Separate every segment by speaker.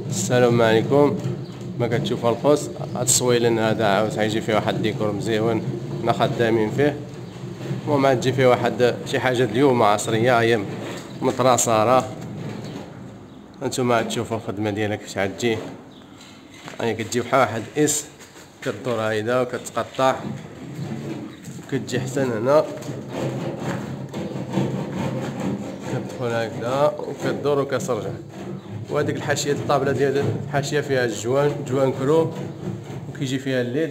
Speaker 1: السلام عليكم. ما كتشوفوا القوس هاد الصويلن هذا عاود غيجي فيه واحد الديكور مزيون حنا خدامين فيه. المهم غتجي فيه واحد شي حاجه اليوم عصريه هي مطراسه راه هانتوما غتشوفوا الخدمه ديالها كيفاش غتجي. هي كتجي بحال واحد اس كدور هايدا وكتقطع كتجي حتى هنا كتدخل هكذا وكدور وكترجع. وهاديك الحاشيه الطابله ديال الحاشيه فيها جوان كرو وكيجي فيها الليد.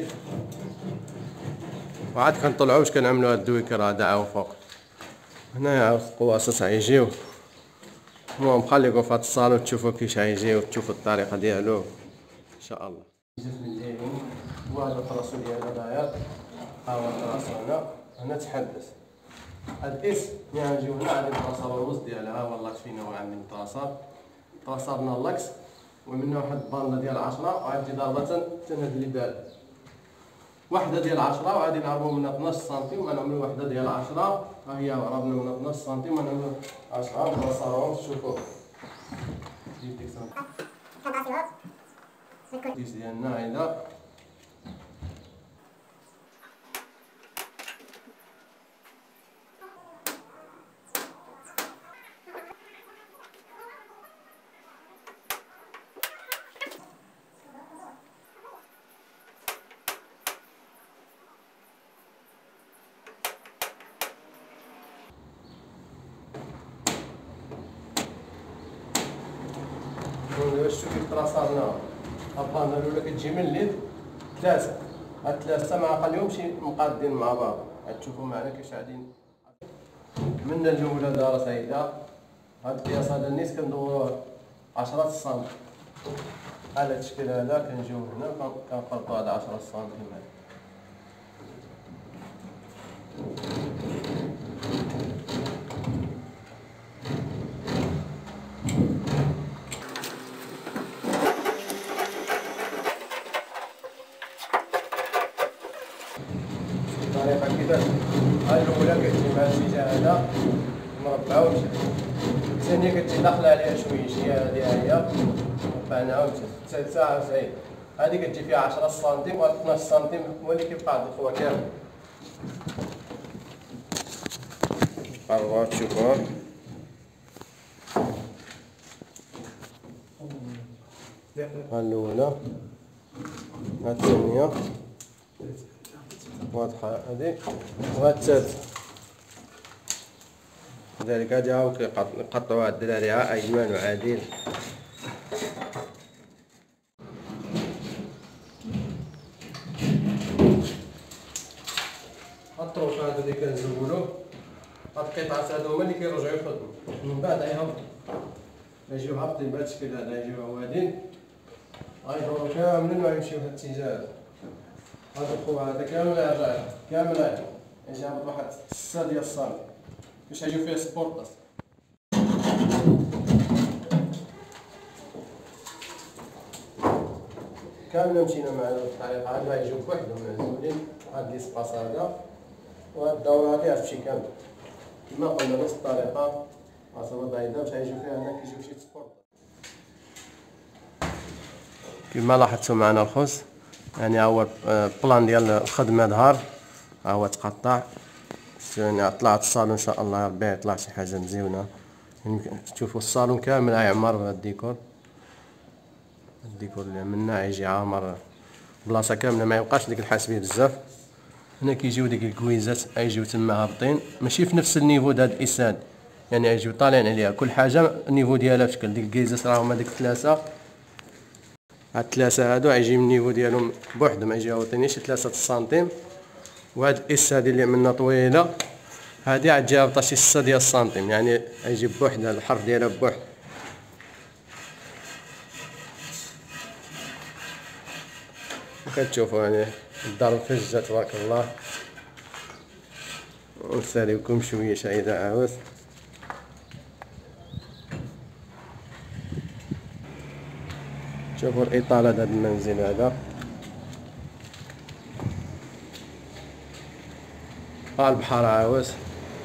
Speaker 1: وعاد كنطلعو باش كنعملو هاد الدويكر هذا عاود فوق هنايا عاود القواصص غيجيو. المهم خليكم في هاد الصالون تشوفوا كيفاش غيجيو وتشوفوا الطريقه ديالو ان شاء الله. وهذا الطراسو ديالنا داير ها هو الطراسو هنا تحدث هاد اس ملي غنجيو هنا غادي نطراسو الوسط ديالها. ها هو اللاكس فينا هو عاملين الطراسات طراسابنا اللاكس ومنها واحد الباندا ديال 10 وغادي ضربه حتى هاد اللي بال وحده ديال 10 وغادي نعربو منها 12 سنتيم ونعملو وحده ديال 10. ها هي عربنا منها 12 سنتيم ونعملو 10 نطراسوهم شوفوا جيب ديك الكيس ديالنا هيدا شوفوا كيف طراسالنا. الباندا الاولى كتجي من الليل ثلاثه هاد الثلاثه ما عقليهمش مقادين مع بعض. غتشوفوا معنا كيفاش غاديين من الاولى دارت هيدا. هاد القياس هذا النيس كندوروه 10 سنتيم على هاد الشكل هذا. كنجيو هنا كنفرضوا هذا 10 سنتيم هذا. الطريقه كيفاش هاي الاولى كتجي مع الاتجاه هذا مربعه ومشات. الثانيه كتجي داخله عليها شويه هادي هي ربعناها ومشات. الثالثه عاوتاني هادي كتجي فيها 10 سنتيم و 12 سنتيم هو اللي كيبقى عند الخوا كامل. قربوا تشوفوا ها الاولى ها الثانيه واضحه هادي وها الثالثه. كذلك هادي هاو كيقطعوها الدراري ها ايمن وعادل. هاد الطروف هادو اللي كنزولو هاد القطعات هادو هما اللي كيرجعو يخدمو من بعد غيهبطو يجيو هابطين بهاد الشكل هذا. يجيو عوادين غيدورو كاملين وغيمشيو فهاد الاتجاه هذا. هذا الخو هذا كامل يرجع كامل يجي هابط واحد 6 ديال السنتيم باش يجيو فيه سبورطاس. كامل مشينا مع الطريقه هاد غيجيو بوحدهم معزولين. هاد ليسباس هذا وهاد الدوره هادي غتمشي كامل كما قلنا نفس الطريقه. عصابه بعيده باش يجيو فيها هنا كيجيو شي سبورطاس. كما لاحظتوا معنا الخوص يعني هو البلان ديال الخدمه ظهر. ها هو تقطع يعني طلعت الصالون ان شاء الله ربي يطلع شي حاجه مزيونه. يعني تشوفوا الصالون كامل غيعمر بهذا الديكور اللي عملنا غيجي عامر بلاصه كامله ما يبقاش ديك الحاسبيه بزاف. هنا كيجيو ديك الكويزات غيجيو تما هابطين ماشي في نفس النيفو د هاد الاساد يعني غيجيو طالعين عليها كل حاجه النيفو ديالها بشكل. ديك الكيزات راهم هذيك الثلاثه هاد الثلاثه هادو غيجي من النيفو ديالهم بوحدهم غيجي هابطين شي 3 سنتيم. وهاد الاس هادي اللي عملنا طويله هادي غتجي هابطه شي 6 ديال السنتيم يعني غيجي بوحدها الحرف ديالها بوحد. كتشوفوا يعني الدار مفجه تبارك الله. ونساليوكم شويه شايده عاوز. شوفوا الاطاله د هذا المنزل هذا. ها البحر عاوز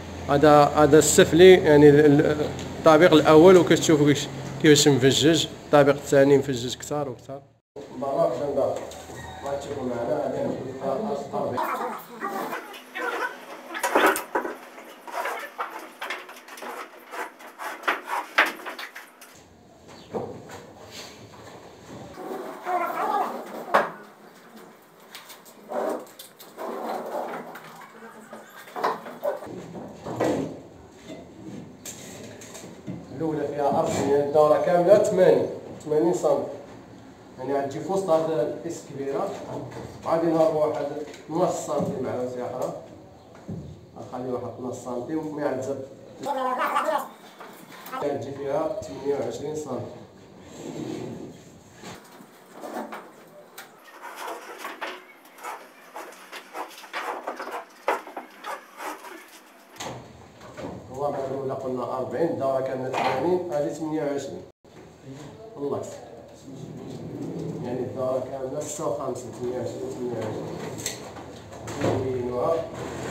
Speaker 1: هذا السفلي يعني الطابق الاول وكتشوفوا كيفاش مفجج. الطابق الثاني مفجج كثار وكثار. برا باش ندار ما تشوفوا معنا هذه نجيب الأولى فيها 4 يعني الدورة كاملة 80 سم، يعني غتجي في وسط هاد الإس كبيرة، وغادي نهربو واحد نص سنتيم مع وسع أخرى، غنخلي واحد نص سنتيم مع الزب غتجي فيها 28 سم. الوضع الأولى قلنا 40، الدورة كاملة 80، هذه 28 الله يعني الدورة كاملة 56 28 نزينوها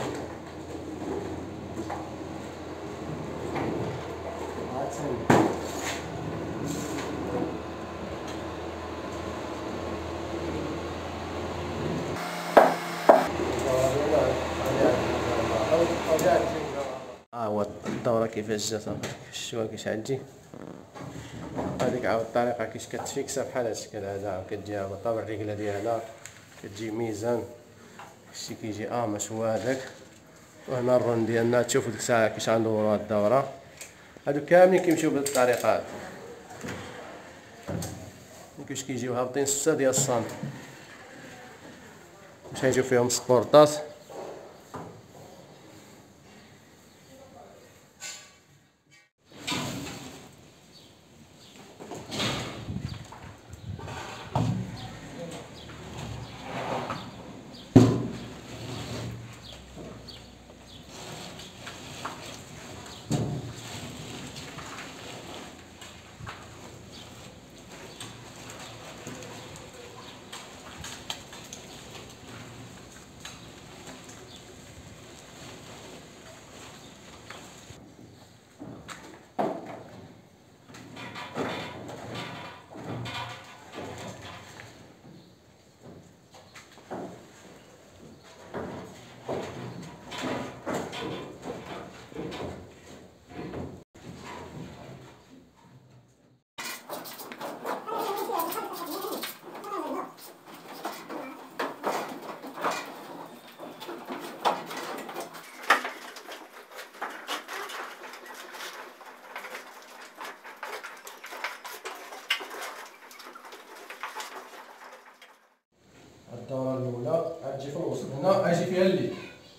Speaker 1: هو الدورة كيفاش جات شفتوها كيش تجي. هذيك عاود الطريقة كيش كتفيكسا بحال هاد الشكل هذا، كتجي هابطة بالرجلة ديالها، كتجي ميزان هادشي كيجي مشوى هذاك. وهنا الرون ديالنا تشوفو ديك الساعة كيش غندورو هاد الدورة. هادو كاملين كيمشيو بهاد الطريقة هادي، كيفاش كيجيو هابطين 6 ديال السنتي باش يجيو فيهم سبورطات. الدورة الأولى غتجي في الوسط، هنا غيجي فيها الليل.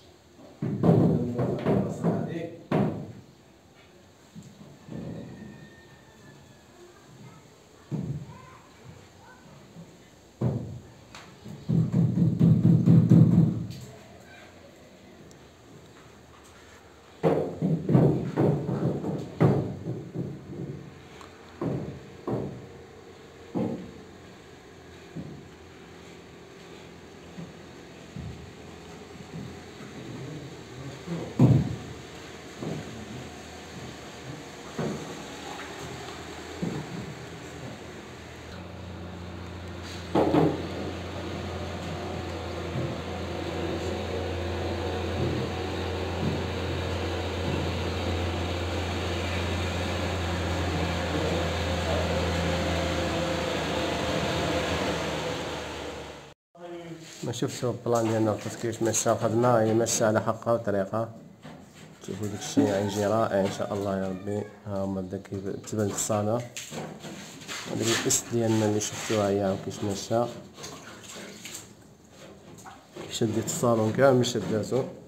Speaker 1: ما شفتوا البلان ديالنا كيفاش ماشى الخدمة، هي ماشى على حقها وطريقها. شوفوا داكشي غيجي رائع ان شاء الله يا ربي. ها هما بدا كتبان الصالة، هاديك الاس ديالنا اللي شفتوها هي كيفاش ماشى، شديت الصالون كامل شداتو.